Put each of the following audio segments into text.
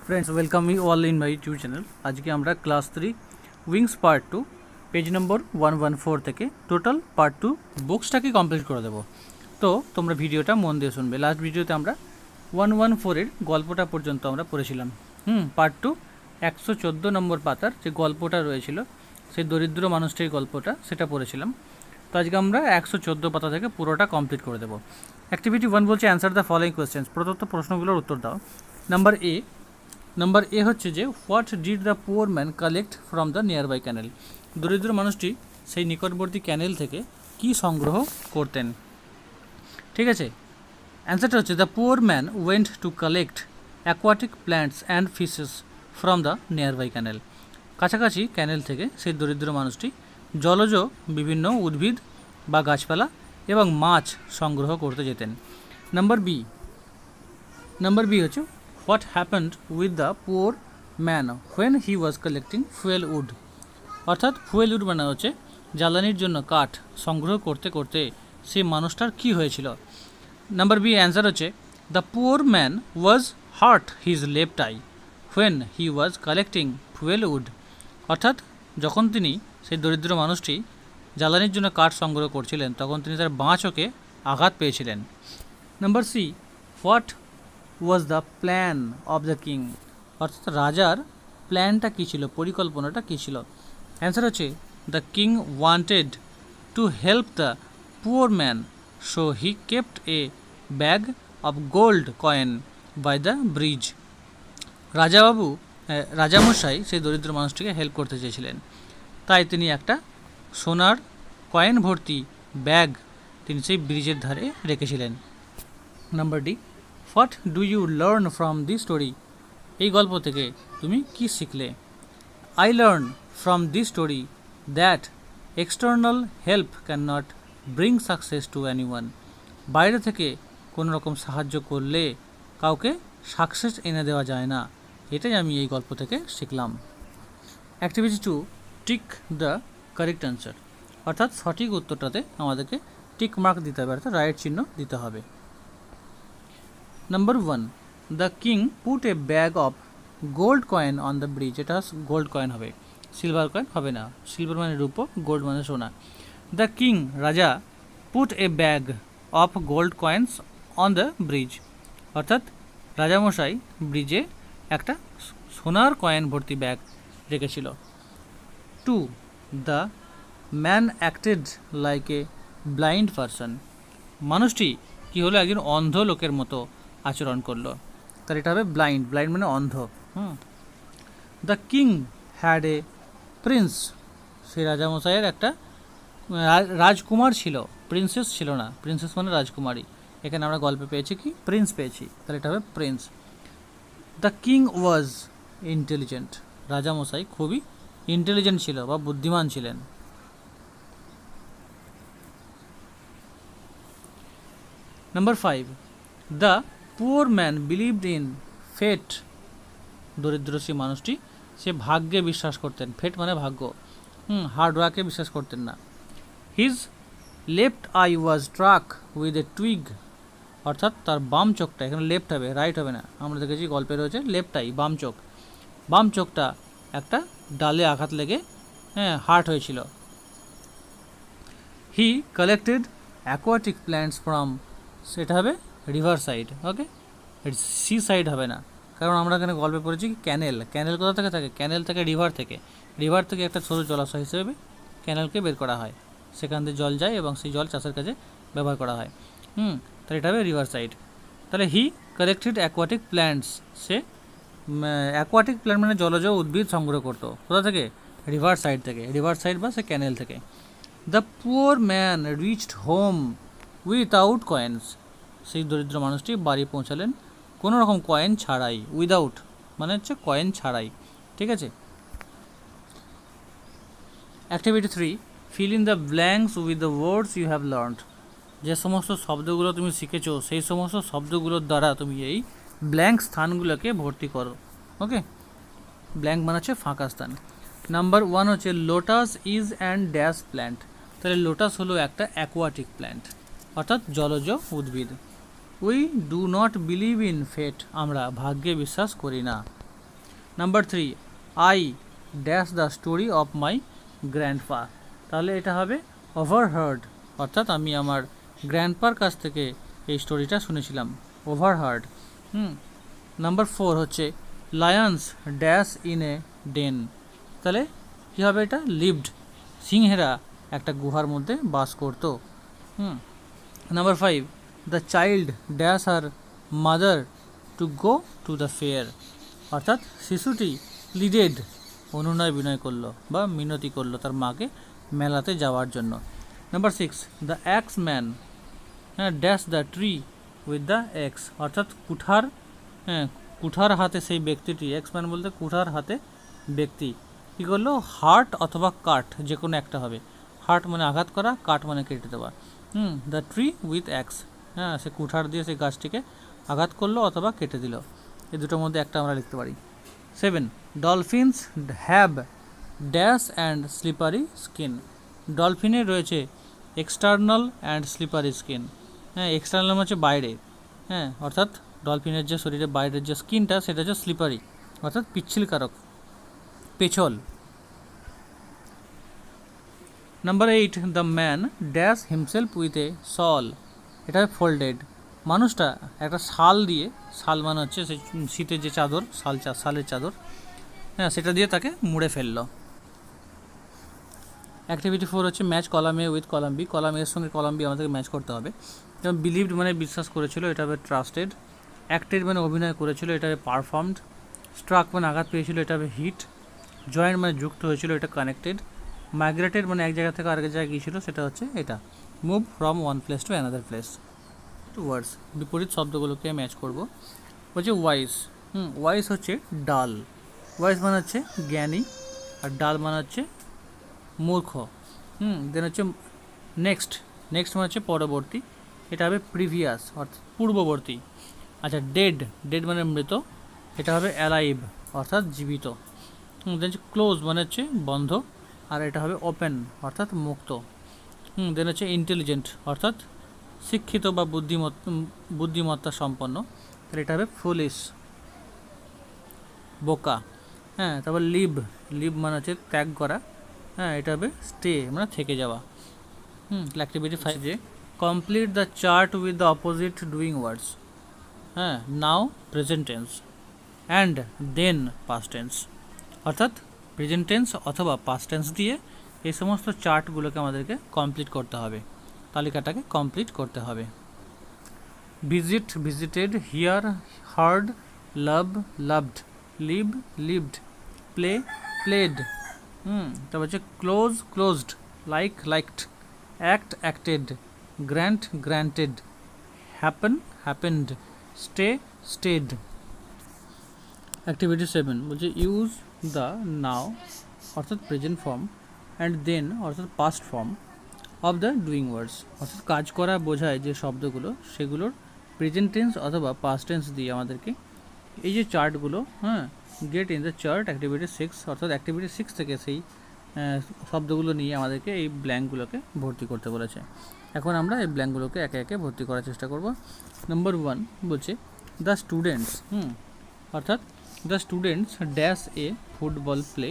Friends welcome you all in my YouTube channel. आज के আমরা class 3 Wings part 2 page number 114 থেকে total part 2 বুকসটাকে complete করে দেব। তো তোমরা ভিডিওটা মন দিয়ে শুনবে। লাস্ট ভিডিওতে আমরা 114 এর গল্পটা পর্যন্ত আমরা পড়েছিলাম। পার্ট 2 114 নম্বর পাতার যে গল্পটা রয়েছিল সেই দরিদ্র মানুষটির গল্পটা সেটা পড়েছিলাম। তো আজকে আমরা 114 পাতা থেকে পুরোটা কমপ্লিট করে দেব। অ্যাক্টিভিটি 1 বলছে অ্যান্সার দ্য ফলোইং কোয়েশ্চেন্স, প্রদত্ত প্রশ্নগুলোর উত্তর দাও। নাম্বার এ হচ্ছে যে what did the poor man collect from the nearby canal. দরিদ্র মানুষটি সেই নিকটবর্তী ক্যানেল থেকে কি সংগ্রহ করতেন। ঠিক আছে, অ্যান্সারটা হচ্ছে the poor man went to collect aquatic plants and fishes from the nearby canal. কাছাকাছি ক্যানেল থেকে সেই দরিদ্র মানুষটি জলজ বিভিন্ন উদ্ভিদ বা গাছপালা এবং মাছ সংগ্রহ করতে যেতেন। নাম্বার বি হচ্ছে what happened with the poor man when he was collecting fuel wood. অর্থাৎ ফুয়েল উড মানে হচ্ছে জ্বালানির জন্য কাঠ সংগ্রহ করতে করতে সেই মানুষটার কী হয়েছিল। নাম্বার বি অ্যান্সার হচ্ছে the poor man was hurt his left eye when he was collecting fuel wood. অর্থাৎ যখন তিনি সেই দরিদ্র মানুষটি জ্বালানির জন্য কাঠ সংগ্রহ করছিলেন তখন তিনি তার বাঁ চোখে আঘাত পেয়েছিলেন। Number C what was the plan of the king. অর্থাৎ রাজার প্ল্যানটা কী ছিল, পরিকল্পনাটা কী ছিল। অ্যান্সার হচ্ছে the king wanted to help the poor man so he kept a bag of gold coin by the bridge. রাজামশাই সেই দরিদ্র মানুষটিকে হেল্প করতে চেয়েছিলেন, তাই তিনি একটা সোনার কয়েন ভর্তি ব্যাগ তিনি সেই ব্রিজের ধারে রেখেছিলেন। Number D what do you learn from this story. এই গল্প থেকে তুমি কি শিখলে। I learn from this story that external help can not bring success to anyone. বাইরে থেকে কোনো রকম সাহায্য করলে কাউকে সাকসেস এনে দেওয়া যায় না, এটাই আমি এই গল্প থেকে শিখলাম। Activity 2 tick the correct answer. অর্থাৎ সঠিক উত্তরটাতে আমাদেরকে টিক মার্ক দিতে হবে, অর্থাৎ রাইট চিহ্ন দিতে হবে। Number 1 the king put a bag of gold coin on the bridge. এটা গোল্ড কয়েন হবে, সিলভার কয়েন হবে না। সিলভার মানে রূপো, গোল্ড মানে সোনা। দ্য কিং রাজা put a bag of gold coins on the bridge. অর্থাৎ রাজামশাই ব্রিজে একটা সোনার কয়েন ভর্তি ব্যাগ রেখেছিল। 2 the man acted like a blind person. মানুষটি কী হলো, একজন অন্ধ লোকের মতো আচরণ করলো, তার এটা হবে ব্লাইন্ড। ব্লাইন্ড মানে অন্ধ। The king had a prince. সেই রাজামশাইয়ের একটা রাজকুমার ছিল, প্রিন্সেস ছিল না। প্রিন্সেস মানে রাজকুমারী। এখানে আমরা গল্পে পেয়েছি কি প্রিন্স পেয়েছি, তাহলে এটা হবে prince. The king was intelligent. রাজামশাই খুবই ইন্টেলিজেন্ট ছিল বা বুদ্ধিমান ছিলেন। Number 5 the poor man believed in fate. দরিদ্র সেই মানুষটি সে ভাগ্যে বিশ্বাস করতেন। ফেট মানে ভাগ্য, হার্ডওয়ার্কে বিশ্বাস করতেন না। His left eye was struck with a twig. অর্থাৎ তার বাম চোখটা, এখানে লেফট হবে, রাইট হবে না। আমরা দেখেছি গল্পে রয়েছে লেফট আই, বাম চোখ। বাম চোখটা একটা ডালে আঘাত লেগে হার্ট হয়েছিল। He collected aquatic plants from, সেটা হবে river side. Okay, sea side হবে না, কারণ আমরা এখানে গল্পে পড়েছি কি ক্যানেল। ক্যানেল কোথা থেকে থাকে? ক্যানেল থেকে রিভার থেকে। রিভার থেকে একটা ছোটো জলাশয় হিসেবে ক্যানেলকে বের করা হয়, সেখান থেকে জল যায় এবং সেই জল চাষের কাজে ব্যবহার করা হয়। তাহলে এটা হবে রিভার সাইড। তাহলে হি কালেক্টেড অ্যাকোয়াটিক প্ল্যান্টস, সে অ্যাকোয়াটিক প্ল্যান্ট মানে জলজ উদ্ভিদ সংগ্রহ করতো। কোথা থেকে? রিভার সাইড থেকে। রিভার সাইড বা সে ক্যানেল থেকে। The poor man reached home without coins. সেই দরিদ্র মানুষটি বাড়ি পৌঁছালেন কোনো রকম কয়েন ছাড়াই। উইদাউট মানে হচ্ছে কয়েন ছাড়াই। ঠিক আছে। Activity 3 fill in the blanks with the words you have learned. যে সমস্ত শব্দগুলো তুমি শিখেছো সেই সমস্ত শব্দগুলোর দ্বারা তুমি এই ব্ল্যাঙ্ক স্থানগুলোকে ভর্তি করো। ওকে, ব্ল্যাঙ্ক মানে হচ্ছে ফাঁকা স্থান। নাম্বার 1 হচ্ছে lotus is and dash plant. তাহলে লোটাস হলো একটা অ্যাকোয়াটিক প্ল্যান্ট, অর্থাৎ জলজ উদ্ভিদ। We do not believe in fate. আমরা ভাগ্যে বিশ্বাস করি না। Number 3, I dash the story of my grandpa. তাহলে এটা হবে ওভারহার্ড, অর্থাৎ আমি আমার গ্র্যান্ডপার কাছ থেকে এই স্টোরিটা শুনেছিলাম, ওভারহার্ড। নাম্বার 4 হচ্ছে lions dash in a den. তাহলে কী হবে এটা? লিভড, সিংহেরা একটা গুহার মধ্যে বাস করতো। Number 5, the child dash her mother to go to the fair. অর্থাৎ শিশুটি প্লিডেড, অনুনয় বিনয় করলো বা মিনতি করলো তার মাকে মেলাতে যাওয়ার জন্য। Number 6, the axe man dash the tree with the axe. অর্থাৎ কুঠার হাতে সেই ব্যক্তিটি, এক্স ম্যান বলতে কুঠার হাতে ব্যক্তি কী করলো? হার্ট অথবা কাট, যে কোনো একটা হবে। হার্ট মানে আঘাত করা, কাট মানে কেটে দেওয়া। দ্য ট্রি উইথ অ্যাক্স, সে কুঠার দিয়ে সেই গাছটিকে আঘাত করলো অথবা কেটে দিল। এই দুটোর মধ্যে একটা আমরা লিখতে পারি। 7, dolphins have dash and slippery skin. ডলফিনের রয়েছে external and slippery skin. External হচ্ছে বাইরে, অর্থাৎ ডলফিনের যে শরীরের বাইরের যে স্কিনটা সেটা হচ্ছে স্লিপারি, অর্থাৎ পিচ্ছিলকারক, পেছল। Number 8, the man dash himself with a shawl. এটা ফোল্ডেড, মানুষটা একটা শাল দিয়ে, শাল মানে হচ্ছে সেই শীতের যে চাদর, শালের চাদর, সেটা দিয়ে তাকে মুড়ে ফেললো। অ্যাক্টিভিটি 4 হচ্ছে match column A with column B. Column এর সঙ্গে কলাম বি আমাদেরকে ম্যাচ করতে হবে। যেমন বিলিভড মানে বিশ্বাস করেছিল, এটা হবে ট্রাস্টেড। অ্যাক্টেড মানে অভিনয় করেছিল, এটা হবে পারফর্মড। স্ট্রাক মানে আঘাত পেয়েছিল, এটা হবে হিট। জয়েন্ট মানে যুক্ত হয়েছিল, এটা কানেক্টেড। মাইগ্রেটেড মানে এক জায়গা থেকে আরেক জায়গায় গিয়েছিল, সেটা হচ্ছে এটা move from one place to another place. Words, বিপরীত শব্দগুলোকে ম্যাচ করব। হচ্ছে ওয়াইজ। ওয়াইজ হচ্ছে ডাল। ওয়াইজ মানে হচ্ছে জ্ঞানী, আর ডাল মানে হচ্ছে মূর্খ। দেন হচ্ছে নেক্সট। নেক্সট মানে হচ্ছে পরবর্তী, এটা হবে প্রিভিয়াস অর্থাৎ পূর্ববর্তী। আচ্ছা, ডেড। ডেড মানে মৃত, এটা হবে অ্যালাইভ অর্থাৎ জীবিত। দেন হচ্ছে ক্লোজ মানে হচ্ছে বন্ধ, আর এটা হবে ওপেন অর্থাৎ মুক্ত। দেন হচ্ছে ইন্টেলিজেন্ট অর্থাৎ শিক্ষিত বা বুদ্ধিমত্তা সম্পন্ন, তাহলে এটা হবে ফুলিশ, বোকা। তারপর লিভ। লিভ মানে হচ্ছে ত্যাগ করা, এটা হবে স্টে মানে থেকে যাওয়া। অ্যাক্টিভিটি 5 যে complete the chart with the opposite doing words. Now present tense and then past tense. অর্থাৎ প্রেজেন্ট টেন্স অথবা পাস্ট টেন্স দিয়ে এই সমস্ত চার্টগুলোকে আমাদেরকে কমপ্লিট করতে হবে, তালিকাটাকে কমপ্লিট করতে হবে। Visit, visited, hear, heard, love, loved, live, lived, play, played. তারপর হচ্ছে close, closed, like, liked, act, acted, grant, granted, happen, happened, stay, stayed. Activity 7 বলছে ইউজ দ্য নাও অর্থাৎ প্রেজেন্ট ফর্ম অ্যান্ড দেন অর্থাৎ past form of the doing words. অর্থাৎ কাজ করা বোঝায় যে শব্দগুলো, সেগুলোর প্রেজেন্ট টেন্স অথবা পাস্ট টেন্স দিয়ে আমাদেরকে এই যে চার্টগুলো, get in the chart. Activity 6 অর্থাৎ অ্যাক্টিভিটি 6 থেকে সেই শব্দগুলো নিয়ে আমাদেরকে এই ব্ল্যাঙ্কগুলোকে ভর্তি করতে বলেছে। এখন আমরা এই ব্ল্যাঙ্কগুলোকে একে একে ভর্তি করার চেষ্টা করব। নাম্বার 1 বলছে দ্য স্টুডেন্টস, অর্থাৎ the students dash a football play.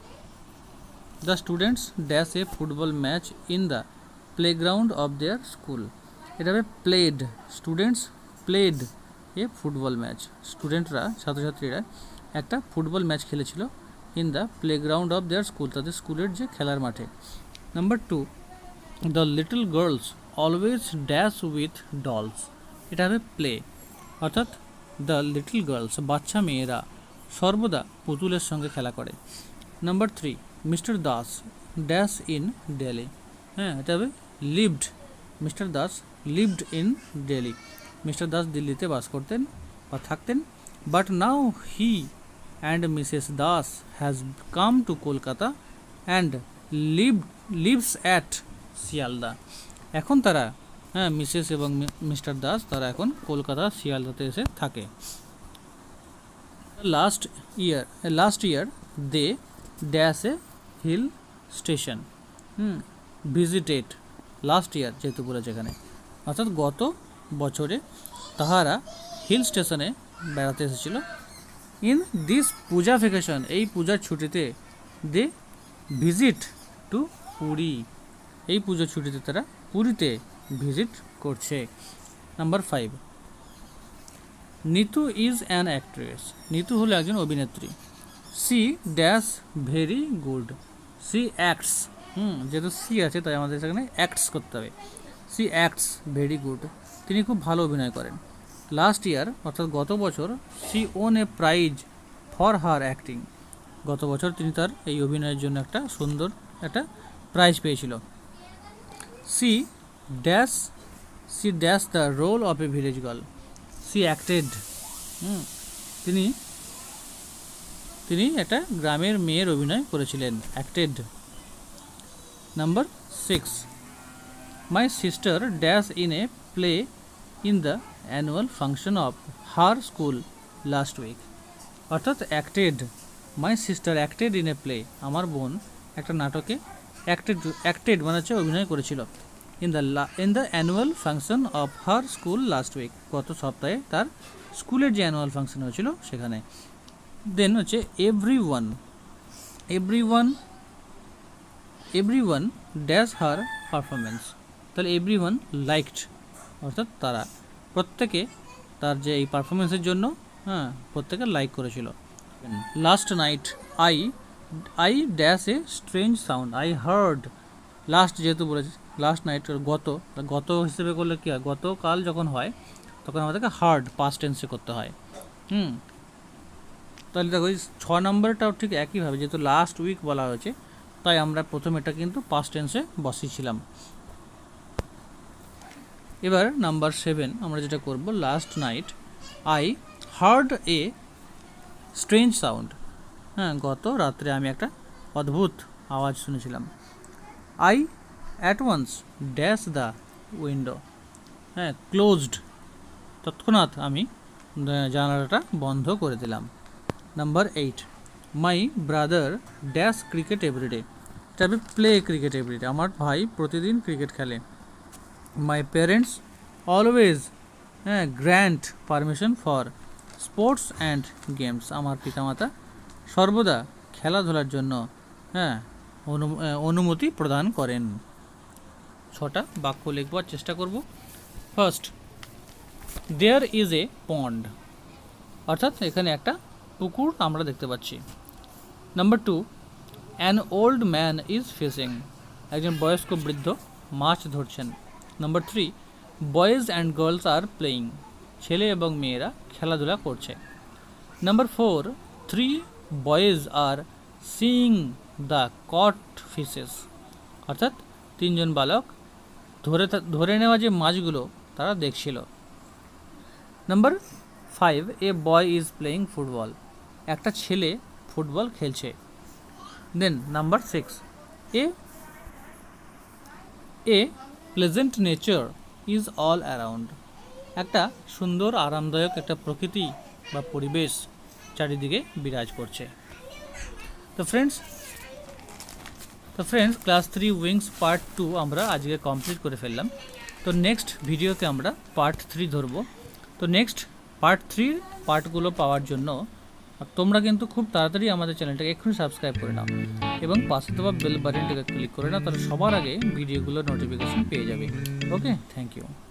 The students dash a football match in the playground of their school. এটা হবে played. Students played a football match. স্টুডেন্টরা, ছাত্রছাত্রীরা একটা ফুটবল ম্যাচ খেলেছিল in the playground of their school, তাদের স্কুলের যে খেলার মাঠে। Number 2 the little girls always dash with dolls. এটা হবে প্লে, অর্থাৎ দ্য লিটল গার্লস বাচ্চা মেয়েরা সর্বদা পুতুলের সঙ্গে খেলা করে। Number 3 Mr Das dash in Delhi. এটা হবে lived. Mr Das lived in Delhi. Mr Das দিল্লিতে বাস করতেন বা থাকতেন, but now he and Mrs Das has come to Kolkata and lives at Sealdah. এখন তারা, মিসেস এবং মিস্টার দাস তারা এখন কলকাতা শিয়ালদাতে এসে থাকে। Last year they dash a hill station. Visited, last year যেহেতু বলেছে এখানে, অর্থাৎ গত বছরে তাহারা হিল স্টেশনে বেড়াতে এসেছিল। ইন দিস পূজা ভ্যাকেশন, এই পূজার ছুটিতে দে ভিজিট টু পুরী, এই পুজোর ছুটিতে তারা পুরীতে ভিজিট করছে। Number 5, Nitu is an actress, Nitu হলো একজন অভিনেত্রী। She dash very good, she acts, যেহেতু সি আছে তাই আমাদের সেখানে অ্যাক্টস করতে হবে। সি অ্যাক্টস ভেরি গুড, তিনি খুব ভালো অভিনয় করেন। লাস্ট ইয়ার অর্থাৎ গত বছর she won a prize for her acting, গত বছর তিনি তার এই অভিনয়ের জন্য একটা সুন্দর একটা প্রাইজ পেয়েছিল। She dash the role of a village girl, she acted, তিনি একটা গ্রামের মেয়ের অভিনয় করেছিলেন, acted. Number 6, my sister dash in a play in the annual function of her school last week, অর্থাৎ acted, my sister acted in a play, আমার বোন একটা নাটকে অ্যাক্টেড মানে হচ্ছে অভিনয় করেছিল। In the annual function of her school last week, গত সপ্তাহে তার স্কুলের যে অ্যানুয়াল ফাংশন হয়েছিল সেখানে। দেন হচ্ছে এভরিওয়ান ড্যাশ হার পারফরমেন্স, তাহলে এভরিওয়ান লাইকড, অর্থাৎ তারা প্রত্যেকে তার যে এই পারফরমেন্সের জন্য প্রত্যেকে লাইক করেছিল। Last night I dash a strange sound, I heard, last যেহেতু বলেছি লাস্ট নাইট, গত হিসেবে করলে কী হয়, গতকাল যখন হয় তখন আমাদেরকে হার্ড পাস্ট টেন্সে করতে হয়। তাহলে দেখো 6 নম্বরটাও ঠিক একইভাবে, যেহেতু লাস্ট উইক বলা হয়েছে তাই আমরা প্রথম এটা কিন্তু পাস্ট টেন্সে বসিয়েছিলাম। এবার নাম্বার 7 আমরা যেটা করব, last night I heard a strange sound, গত রাত্রে আমি একটা অদ্ভুত আওয়াজ শুনেছিলাম। I at once dash the window, closed, তৎক্ষণাৎ আমি জানালাটা বন্ধ করে দিলাম। Number 8, my brother dash cricket everyday, এটা আমি প্লে ক্রিকেট এভরিডে, আমার ভাই প্রতিদিন ক্রিকেট খেলে। My parents always grant permission for sports and games, আমার পিতামাতা সর্বদা খেলাধুলার জন্য অনুমতি প্রদান করেন। 6টা বাক্য লিখবার চেষ্টা করব। ফার্স্ট, দেয়ার ইজ এ পন্ড, অর্থাৎ এখানে একটা পুকুর আমরা দেখতে পাচ্ছি। Number 2, an old man is fishing, একজন বয়স্ক বৃদ্ধ মাছ ধরছেন। Number 3, boys and girls are playing, ছেলে এবং মেয়েরা খেলাধুলা করছে। Number 4, 3 boys are seeing the caught fishes, অর্থাৎ 3জন বালক ধরে নেওয়া যে মাছগুলো তারা দেখছিল। Number 5, a boy is playing football, একটা ছেলে ফুটবল খেলছে। Then number 6, a pleasant nature is all around, একটা সুন্দর আরামদায়ক একটা প্রকৃতি বা পরিবেশ চারিদিকে বিরাজ করছে। তো ফ্রেন্ডস ক্লাস 3 উইংস পার্ট 2 আমরা আজকে কমপ্লিট করে ফেললাম। তো নেক্সট ভিডিওতে আমরা পার্ট 3 ধরব। তো নেক্সট পার্ট 3 পার্টগুলো পাওয়ার জন্য তোমরা কিন্তু খুব তাড়াতাড়ি আমাদের চ্যানেলটাকে এক্ষুনি সাবস্ক্রাইব করে নাও এবং পাশে দেওয়া বেল বাটনটাকে ক্লিক করে নাও, তাহলে সবার আগে ভিডিওগুলোর নোটিফিকেশন পেয়ে যাবে। Okay, thank you.